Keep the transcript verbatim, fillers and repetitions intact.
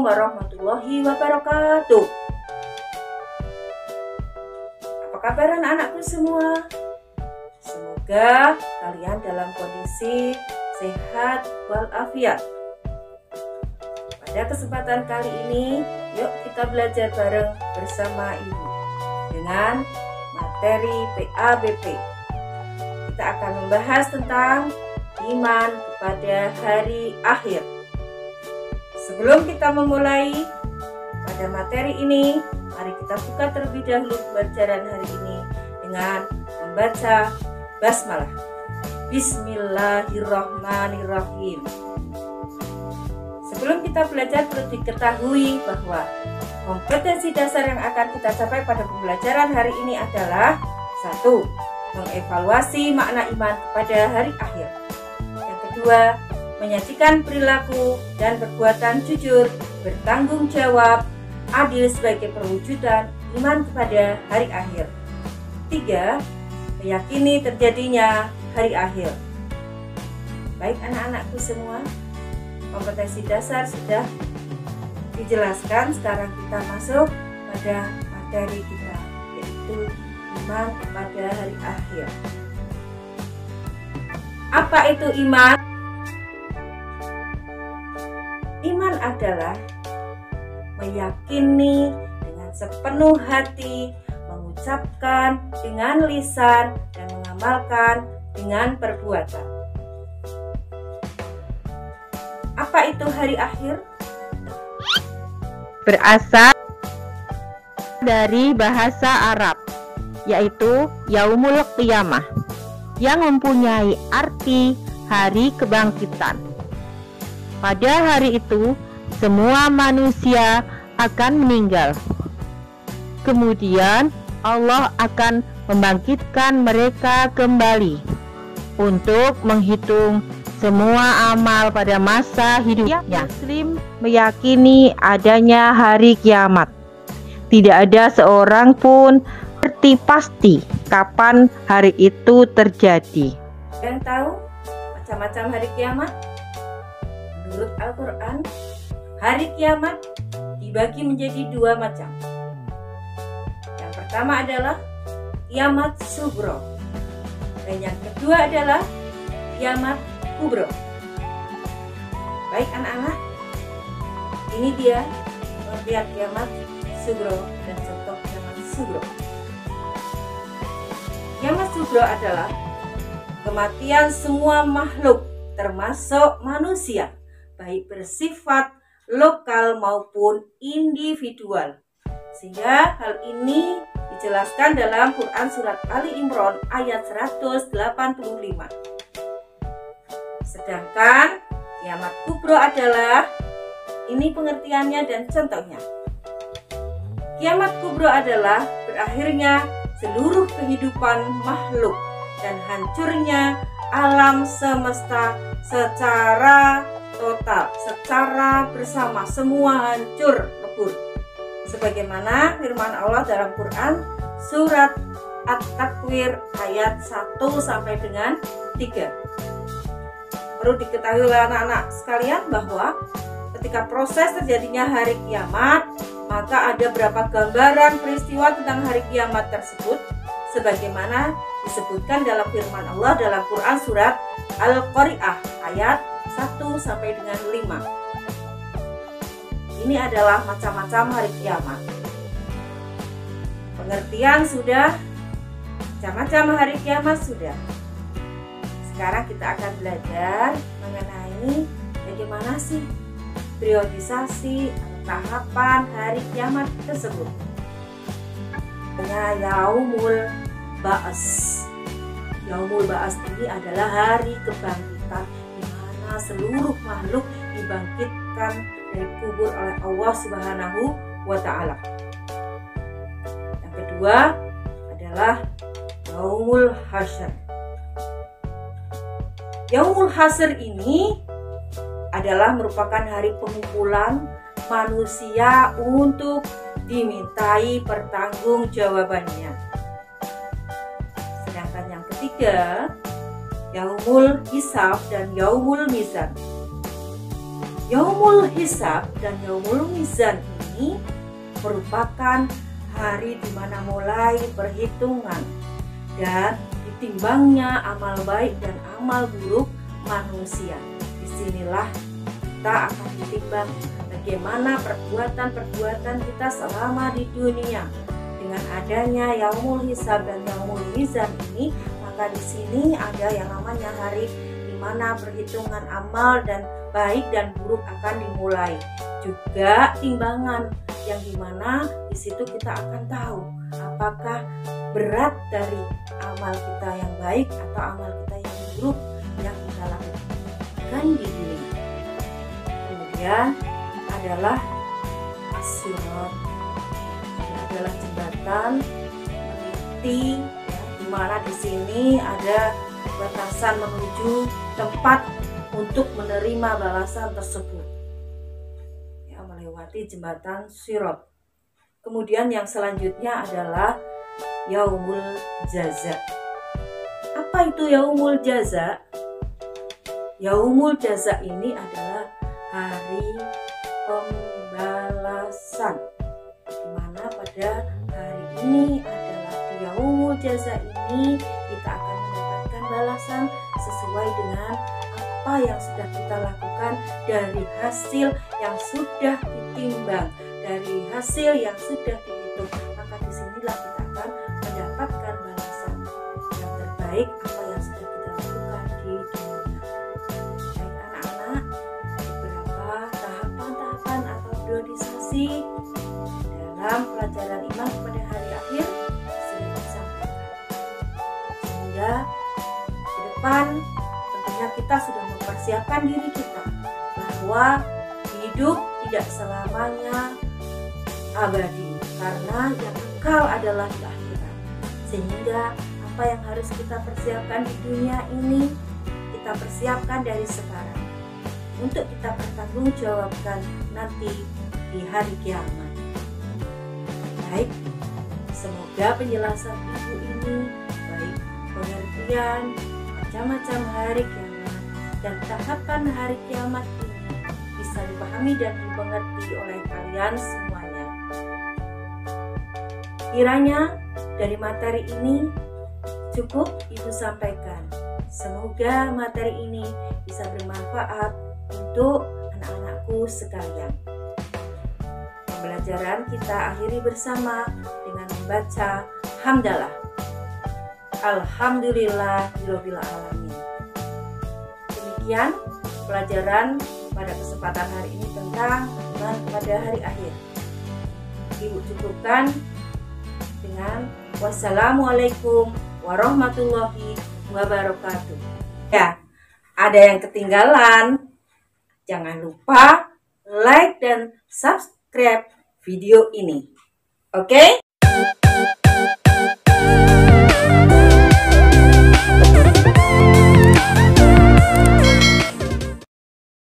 Assalamualaikum warahmatullahi wabarakatuh. Apa kabar anak-anakku semua? Semoga kalian dalam kondisi sehat walafiat. Pada kesempatan kali ini, yuk kita belajar bareng bersama Ibu dengan materi P A B P. Kita akan membahas tentang iman kepada hari akhir. Sebelum kita memulai pada materi ini, mari kita buka terlebih dahulu pembelajaran hari ini dengan membaca basmalah. Bismillahirrahmanirrahim. Sebelum kita belajar, perlu diketahui bahwa kompetensi dasar yang akan kita capai pada pembelajaran hari ini adalah satu. Mengevaluasi makna iman kepada hari akhir. Yang kedua, menyajikan perilaku dan perbuatan jujur, bertanggung jawab, adil sebagai perwujudan iman kepada hari akhir. Tiga, meyakini terjadinya hari akhir. Baik anak-anakku semua, kompetensi dasar sudah dijelaskan. Sekarang kita masuk pada materi kita, yaitu iman kepada hari akhir. Apa itu iman? Iman adalah meyakini dengan sepenuh hati, mengucapkan dengan lisan, dan mengamalkan dengan perbuatan. Apa itu hari akhir? Berasal dari bahasa Arab, yaitu Yaumul Qiyamah, yang mempunyai arti hari kebangkitan. Pada hari itu, semua manusia akan meninggal. Kemudian Allah akan membangkitkan mereka kembali untuk menghitung semua amal pada masa hidupnya. Muslim meyakini adanya hari kiamat. Tidak ada seorang pun ngerti pasti kapan hari itu terjadi. Yang tahu macam-macam hari kiamat? Menurut Al-Quran, hari kiamat dibagi menjadi dua macam. Yang pertama adalah kiamat sugro, dan yang kedua adalah kiamat kubro. Baik anak-anak, ini dia pengertian kiamat sugro dan contoh kiamat sugro. Kiamat sugro adalah kematian semua makhluk termasuk manusia, baik bersifat lokal maupun individual. Sehingga hal ini dijelaskan dalam Quran surat Ali Imran ayat seratus delapan puluh lima. Sedangkan kiamat kubro adalah, ini pengertiannya dan contohnya. Kiamat kubro adalah berakhirnya seluruh kehidupan makhluk dan hancurnya alam semesta secara total, secara bersama, semua hancur lebur. Sebagaimana firman Allah dalam Quran surat At-Takwir ayat satu sampai dengan tiga. Perlu diketahui oleh anak-anak sekalian bahwa ketika proses terjadinya hari kiamat, maka ada beberapa gambaran peristiwa tentang hari kiamat tersebut, sebagaimana disebutkan dalam firman Allah dalam Quran surat Al-Qari'ah ayat satu sampai dengan lima. Ini adalah macam-macam hari kiamat. Pengertian sudah, macam-macam hari kiamat sudah. Sekarang kita akan belajar mengenai bagaimana sih periodisasi tahapan hari kiamat tersebut. Yaumul Ba'as. Yaumul Ba'as ini adalah hari kebangkitan, di mana seluruh makhluk dibangkitkan dari kubur oleh Allah Subhanahu wa Ta'ala. Yang kedua adalah Yaumul Hasyr. Yaumul Hasyr ini adalah merupakan hari pengumpulan manusia untuk dimintai pertanggungjawabannya. Sedangkan yang ketiga, Yaumul Hisab dan Yaumul Mizan. Yaumul Hisab dan Yaumul Mizan ini merupakan hari di mana mulai perhitungan dan ditimbangnya amal baik dan amal buruk manusia. Disinilah kita akan ditimbang bagaimana perbuatan-perbuatan kita selama di dunia. Dengan adanya Yaumul Hisab dan Yaumul Mizan ini, maka di sini ada yang namanya hari di mana perhitungan amal dan baik dan buruk akan dimulai. Juga timbangan yang dimana di situ kita akan tahu apakah berat dari amal kita yang baik atau amal kita yang buruk yang kita lakukan di dunia. Kemudian adalah as-sirat, ini adalah jembatan meniti, ya, di mana di sini ada batasan menuju tempat untuk menerima balasan tersebut, ya, melewati jembatan sirat. Kemudian yang selanjutnya adalah Yaumul Jaza. Apa itu Yaumul Jaza? Yaumul Jaza ini adalah hari pembalasan, di mana pada hari ini adalah di Yaumul Jaza ini kita akan mendapatkan balasan sesuai dengan apa yang sudah kita lakukan, dari hasil yang sudah ditimbang, dari hasil yang sudah dihitung. Maka disinilah kita akan mendapatkan balasan yang terbaik apa yang sudah kita lakukan di dunia. Baik anak-anak, beberapa tahapan-tahapan atau priorisasi dalam pelajaran iman pada hari akhir sudah disampaikan, sehingga ke depan tentunya kita sudah mempersiapkan diri kita bahwa hidup tidak selamanya abadi, karena yang kekal adalah di akhirat. Sehingga apa yang harus kita persiapkan di dunia ini, kita persiapkan dari sekarang untuk kita pertanggungjawabkan nanti di hari kiamat. Baik, semoga penjelasan ibu ini, baik pengertian macam-macam hari kiamat dan tahapan hari kiamat ini, bisa dipahami dan dimengerti oleh kalian semuanya. Kiranya dari materi ini cukup ibu sampaikan. Semoga materi ini bisa bermanfaat untuk anak-anakku sekalian. Pembelajaran kita akhiri bersama dengan membaca hamdalah. Alhamdulillahirabbil alamin. Demikian pelajaran pada kesempatan hari ini tentang iman pada hari akhir. Ibu cukupkan dengan wassalamualaikum warahmatullahi wabarakatuh. Ya, ada yang ketinggalan, jangan lupa like dan subscribe video ini. Oke?